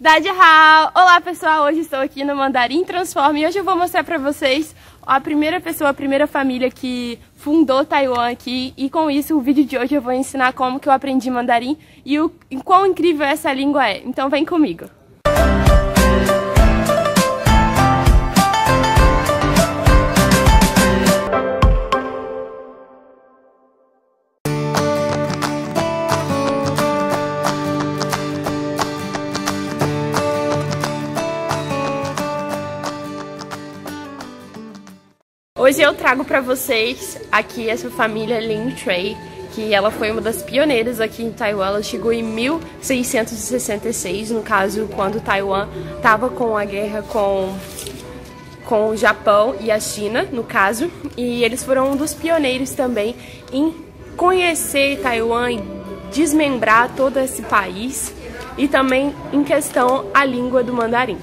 Dajihao! Olá pessoal, hoje estou aqui no Mandarim Transforma e hoje eu vou mostrar pra vocês a primeira pessoa, a primeira família que fundou Taiwan aqui, e com isso o vídeo de hoje eu vou ensinar como que eu aprendi mandarim e quão incrível essa língua é. Então vem comigo! Hoje eu trago pra vocês aqui essa família Lin Shui, que ela foi uma das pioneiras aqui em Taiwan. Ela chegou em 1666, no caso, quando Taiwan estava com a guerra com o Japão e a China, no caso. E eles foram um dos pioneiros também em conhecer Taiwan e desmembrar todo esse país, e também em questão a língua do mandarim.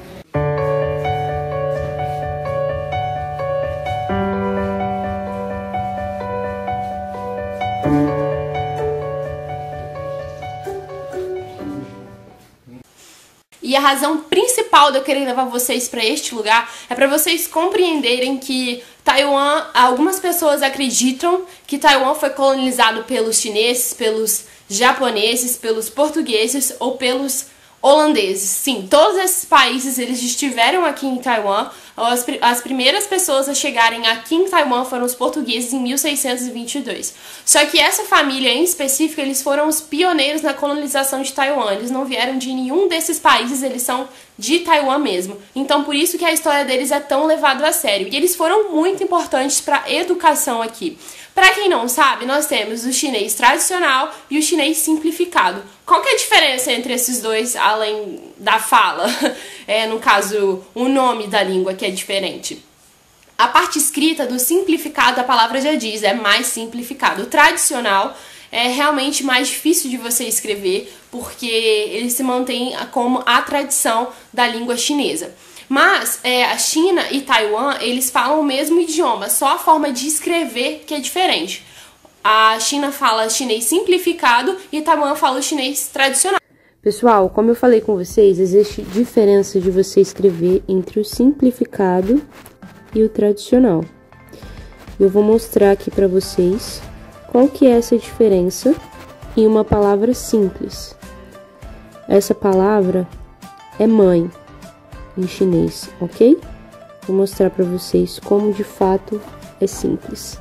E a razão principal de eu querer levar vocês para este lugar é para vocês compreenderem que Taiwan, algumas pessoas acreditam que Taiwan foi colonizado pelos chineses, pelos japoneses, pelos portugueses ou pelos holandeses. Sim, todos esses países eles estiveram aqui em Taiwan. As primeiras pessoas a chegarem aqui em Taiwan foram os portugueses em 1622. Só que essa família em específico, eles foram os pioneiros na colonização de Taiwan. Eles não vieram de nenhum desses países, eles são de Taiwan mesmo. Então por isso que a história deles é tão levada a sério. E eles foram muito importantes para a educação aqui. Para quem não sabe, nós temos o chinês tradicional e o chinês simplificado. Qual que é a diferença entre esses dois, além da fala? No caso, o nome da língua que é diferente. A parte escrita do simplificado, a palavra já diz, é mais simplificado. O tradicional é realmente mais difícil de você escrever, porque ele se mantém como a tradição da língua chinesa. Mas a China e Taiwan, eles falam o mesmo idioma, só a forma de escrever que é diferente. A China fala chinês simplificado e Taiwan fala o chinês tradicional. Pessoal, como eu falei com vocês, existe diferença de você escrever entre o simplificado e o tradicional. Eu vou mostrar aqui para vocês qual que é essa diferença em uma palavra simples. Essa palavra é mãe em chinês, ok? Vou mostrar para vocês como de fato é simples.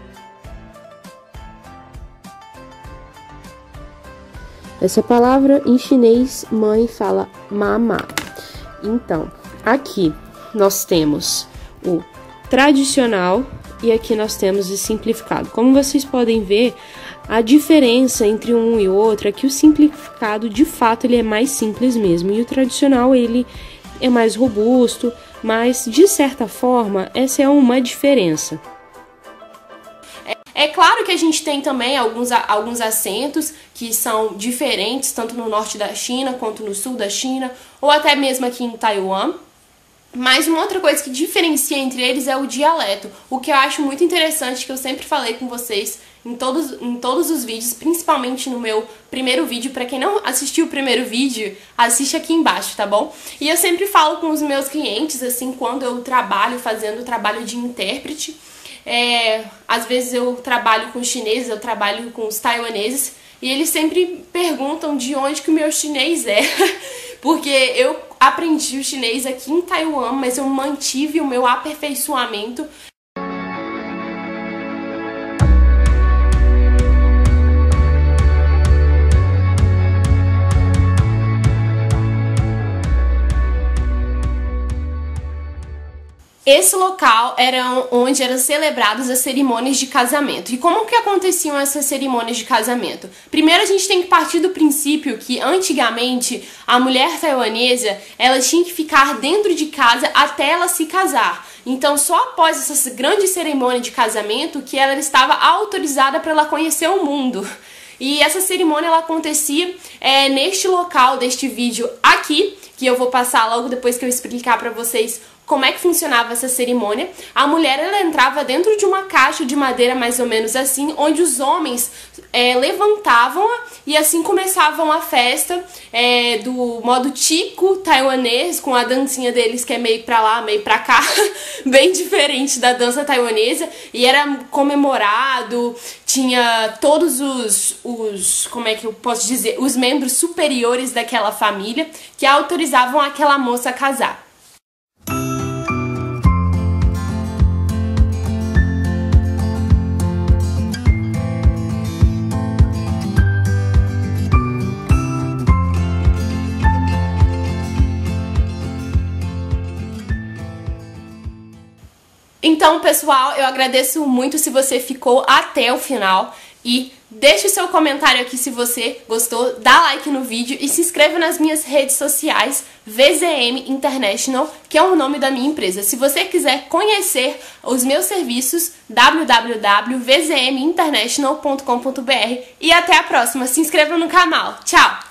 Essa palavra em chinês, mãe, fala mamá. Então, aqui nós temos o tradicional e aqui nós temos o simplificado. Como vocês podem ver, a diferença entre um e o outro é que o simplificado, de fato, ele é mais simples mesmo. E o tradicional, ele é mais robusto, mas, de certa forma, essa é uma diferença. É claro que a gente tem também alguns acentos que são diferentes, tanto no norte da China quanto no sul da China, ou até mesmo aqui em Taiwan. Mas uma outra coisa que diferencia entre eles é o dialeto, o que eu acho muito interessante, que eu sempre falei com vocês em todos os vídeos, principalmente no meu primeiro vídeo. Para quem não assistiu o primeiro vídeo, assiste aqui embaixo, tá bom? E eu sempre falo com os meus clientes, assim, quando eu trabalho fazendo o trabalho de intérprete. Às vezes eu trabalho com chineses, eu trabalho com os taiwaneses, e eles sempre perguntam de onde que o meu chinês é. Porque eu aprendi o chinês aqui em Taiwan, mas eu mantive o meu aperfeiçoamento. Esse local era onde eram celebradas as cerimônias de casamento. E como que aconteciam essas cerimônias de casamento? Primeiro a gente tem que partir do princípio que antigamente a mulher taiwanesa, ela tinha que ficar dentro de casa até ela se casar. Então só após essa grande cerimônia de casamento que ela estava autorizada para ela conhecer o mundo. E essa cerimônia ela acontecia neste local deste vídeo aqui, que eu vou passar logo depois que eu explicar pra vocês como é que funcionava essa cerimônia. A mulher, ela entrava dentro de uma caixa de madeira mais ou menos assim, onde os homens levantavam-a e assim começavam a festa do modo típico taiwanês, com a dancinha deles que é meio pra lá, meio pra cá, bem diferente da dança taiwanesa, e era comemorado, tinha todos os como é que eu posso dizer, os membros superiores daquela família que autorizavam aquela moça a casar. Então, pessoal, eu agradeço muito se você ficou até o final e deixe o seu comentário aqui se você gostou, dá like no vídeo e se inscreva nas minhas redes sociais, VZM International, que é o nome da minha empresa. Se você quiser conhecer os meus serviços, www.vzminternational.com.br, e até a próxima. Se inscreva no canal. Tchau!